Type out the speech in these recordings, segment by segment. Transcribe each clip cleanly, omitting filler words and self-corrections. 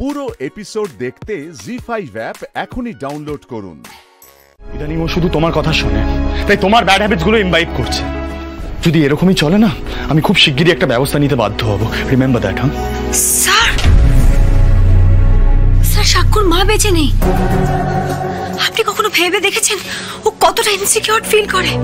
পুরো এপিসোড দেখতে Zee 5 app এখনই ডাউনলোড করুন। ইদানিং ও শুধু তোমার কথা শুনে, তাই তোমার ব্যাড হ্যাবিটস গুলো ইনভাইট করছে। যদি এরকমই চলে না, আমি খুব শিগগিরই একটা ব্যবস্থা নিতে বাধ্য হব। Remember that. হ্যাঁ স্যার, স্যার সাক্ষর মা বেঁচে নেই। আপনি কখনো ভেবে দেখেছেন ও কতটা ইনসিকিউর ফিল করে?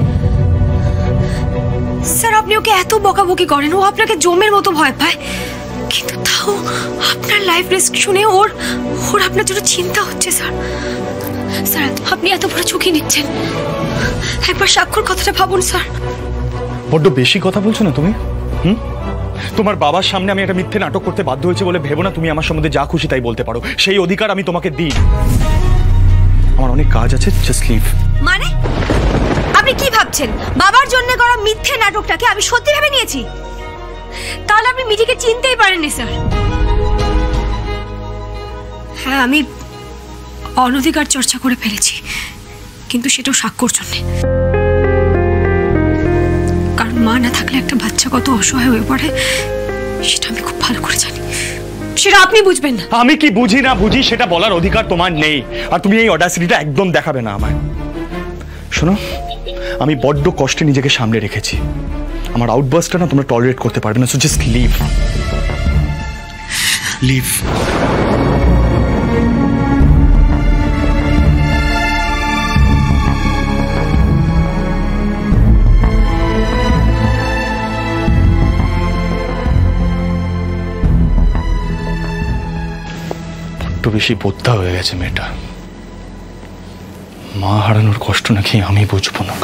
স্যার আপনি ওকে এত বকাবকি করেন, ও আপনাকে জমের মতো ভয় পায়, কিন্তু তাও আপনার লাইফ রিস্ক শুনে ওর আপনার জন্য চিন্তা হচ্ছে। স্যার স্যার আপনি এত বড় ঝুঁকি নিচ্ছেন, একবার সাক্ষর কথাটা ভাবুন। স্যার বড্ড বেশি কথা বলছো না তুমি। তোমার বাবার সামনে আমি একটা মিথ্যে নাটক করতে বাধ্য হয়েছে বলে ভেবো না তুমি আমার সম্বন্ধে যা খুশি তাই বলতে পারো। সেই অধিকার আমি তোমাকে দিই। আমার অনেক কাজ আছে, জাস্ট লিভ। মানে আপনি কি ভাবছেন বাবার জন্য করা মিথ্যে নাটকটাকে আমি সত্যি ভেবে নিয়েছি? তাহলে আপনি মিঠিকে চিনতেই পারেননি। স্যার হ্যাঁ, আমি অনধিকার চর্চা করে ফেলেছি, কিন্তু সেটাও সাক্ষর জন্য। কারণ মা না থাকলে একটা বাচ্চা কত অসহায় হয়ে পড়ে সেটা আমি খুব ভালো করে জানি। সেটা আপনি বুঝবেন না। আমি কি বুঝি না বুঝি সেটা বলার অধিকার তোমার নেই, আর তুমি এই অডাসিটিটা একদম দেখাবে না আমায়। শোনো, আমি বড্ড কষ্টে নিজেকে সামনে রেখেছি। আমার আউটবার্সটা না তোমরা টলারেট করতে পারবে না, সো জাস্ট লিভ লিভ। বড্ড বেশি বোদ্ধা হয়ে গেছে মেয়েটা। মা হারানোর কষ্ট নাকি আমি বুঝবো না।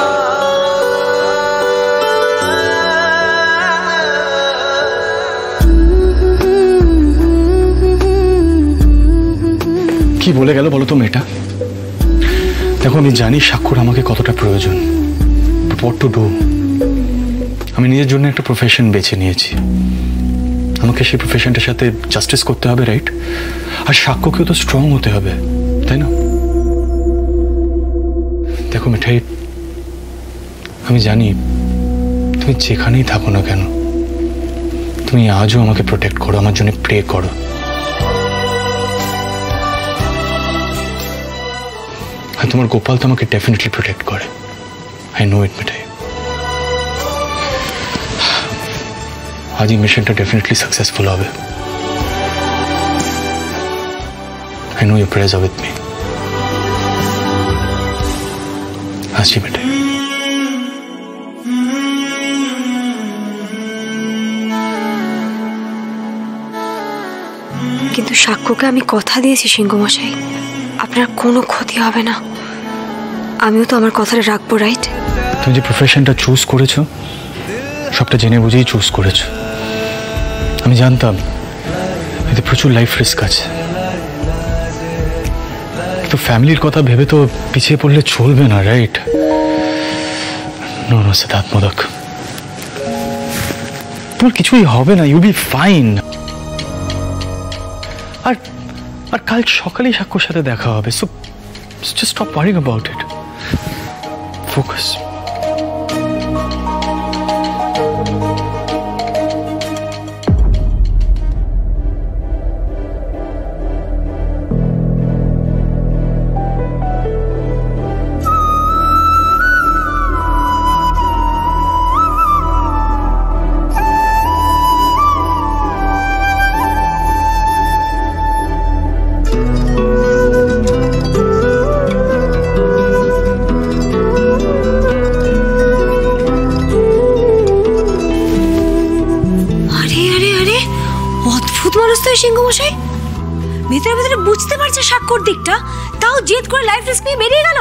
কি বলে গেল বলো তো মেয়েটা? দেখো, আমি জানি সাক্ষর আমাকে কতটা প্রয়োজন, হোয়াট টু ডু। আমি নিজের জন্য একটা প্রফেশন বেছে নিয়েছি, আমাকে সেই প্রফেশনটার সাথে জাস্টিস করতে হবে, রাইট? আর সাক্ষ্যকেও তো স্ট্রং হতে হবে, তাই না? দেখো মিঠাই, আমি জানি তুমি যেখানেই থাকো না কেন, তুমি আজও আমাকে প্রোটেক্ট করো, আমার জন্য প্রে করো। আর তোমার গোপাল তো আমাকে ডেফিনেটলি প্রোটেক্ট করে। I know it Mithai. আজ এই মিশনটা ডেফিনেটলি সাকসেসফুল হবে। I know your prayers are with me. আসছি মিঠাই। কিন্তু সাক্ষ্যকে আমি কথা দিয়েছি সিংহমশাই, আপনার কোনো ক্ষতি হবে না। আমিও তো আমার কথাটা রাখবো, রাইট? তুমি যে প্রফেশনটা চুজ করেছো সবটা জেনে বুঝেই চুজ করেছো। আমি জানতাম এতে প্রচুর লাইফ রিস্ক আছে, কিন্তু ফ্যামিলির কথা ভেবে তো পিছিয়ে পড়লে চলবে না, right? No no Siddharth Modak, তোমার কিছুই হবে না, ইউ বি ফাইন। আর কাল সকালেই সাক্ষর সাথে দেখা হবে, so just stop worrying about it, focus. সিংহমশাই ভেতরে ভেতরে বুঝতে পারছে সাক্ষর দিকটা, তাও জেদ করে লাইফ রিস্ক নিয়ে বেরিয়ে গেল।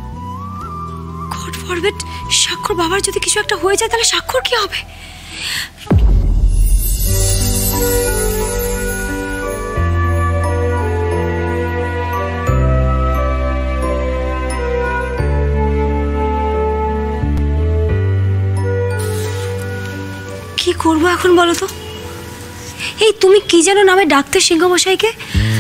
গড ফরবিড, সাক্ষর বাবার যদি কিছু একটা হয়ে যায় তাহলে সাক্ষর কি হবে? কি করবো এখন বলো তো? এই তুমি কি যেন নামে ডাকতে সিংহমশাইকে?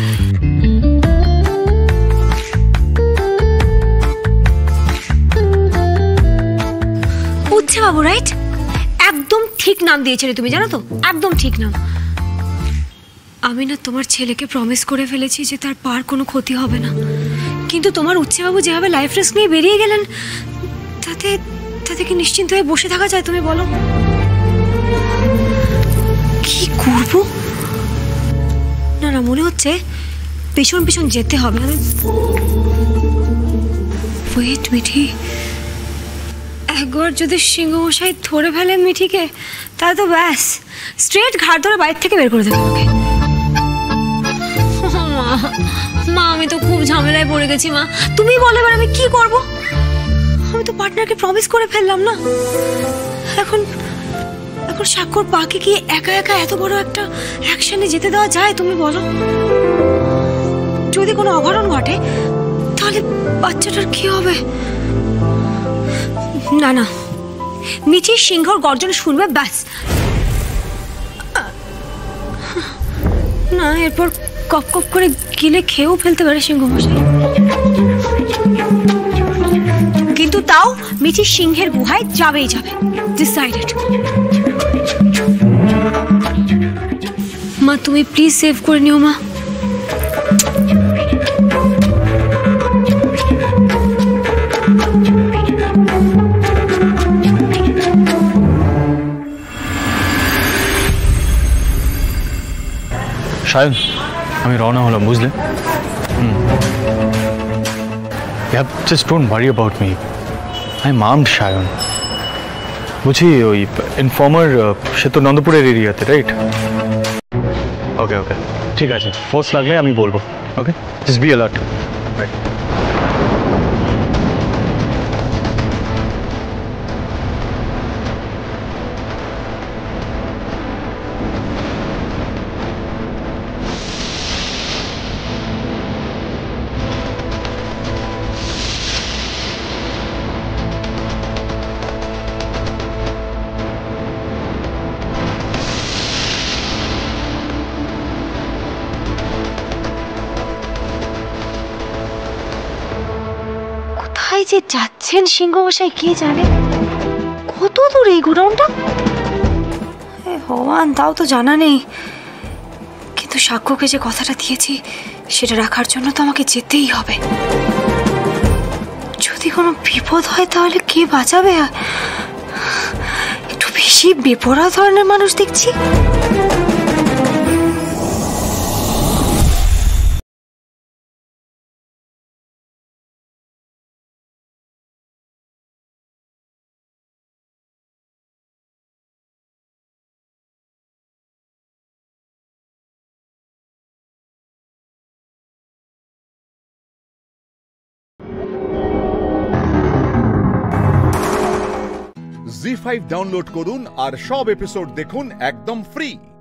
উচ্ছে বাবু, রাইট? একদম ঠিক নাম দিয়েছিলে তুমি, জানো তো? একদম ঠিক নাম। আমি না তোমার ছেলেকে প্রমিস করে ফেলেছি যে তার পার কোনো ক্ষতি হবে না, কিন্তু তোমার উচ্চবাবু যেভাবে লাইফ রিস্ক নিয়ে বেরিয়ে গেলেন তাতে তাতে কি নিশ্চিন্ত হয়ে বসে থাকা যায়? তুমি বলো কি করব? না না, মনে হচ্ছে পেছন পেছন যেতে হবে। আমি ওয়েট, মিঠি, একবার যদি সিংহমশাই ধরে ফেলে মিঠিকে তাহলে তো ব্যাস, স্ট্রেট ঘাট ধরে বাইরে থেকে বের করে দেবে ওকে। মা, আমি তো খুব ঝামেলায় পড়ে গেছি মা, তুমি বলো এবার আমি কি করব? আমি তো পার্টনারকে প্রমিস করে ফেললাম না। এখন এখন স্বাক্ষর পাকে কি একা একা এত বড় একটা অ্যাকশনে যেতে দেওয়া যায়? তুমি বলো, যদি কোনো অঘটন ঘটে তাহলে বাচ্চাটার কি হবে? না না, মিঠি সিংহর গর্জন শুনবে ব্যাস। না, এরপর কপ কপ করে গিলে খেয়েও ফেলতে পারে সিংহমশাই। কিন্তু তাও মিঠি সিংহের গুহায় যাবেই যাবে, ডিসাইডেড। মা, তুমি প্লিজ সেভ করে নিও মা। সায়ন, আমি রওনা হলাম, বুঝলে? Just don't worry about me, I am armed, Sayan. বুঝি ওই ইনফর্মার, সে তো নন্দপুরের এরিয়াতে, রাইট? ওকে ওকে, ঠিক আছে, ফোর্স লাগলে আমি বলবো। Okay, just be alert. Right. কোথায় যে যাচ্ছেন সিংহমশাই কে জানে? কত দূর এই গোডাউনটা? ভগবান, তাও তো জানা নেই। কিন্তু সাক্ষ্যকে যে কথাটা দিয়েছি সেটা রাখার জন্য তো আমাকে যেতেই হবে। যদি কোনো বিপদ হয় তাহলে কে বাঁচাবে? একটু বেশি বেপরোয়া ধরনের মানুষ দেখছি। Zee 5 ডাউনলোড করুন আর সব এপিসোড দেখুন একদম ফ্রি।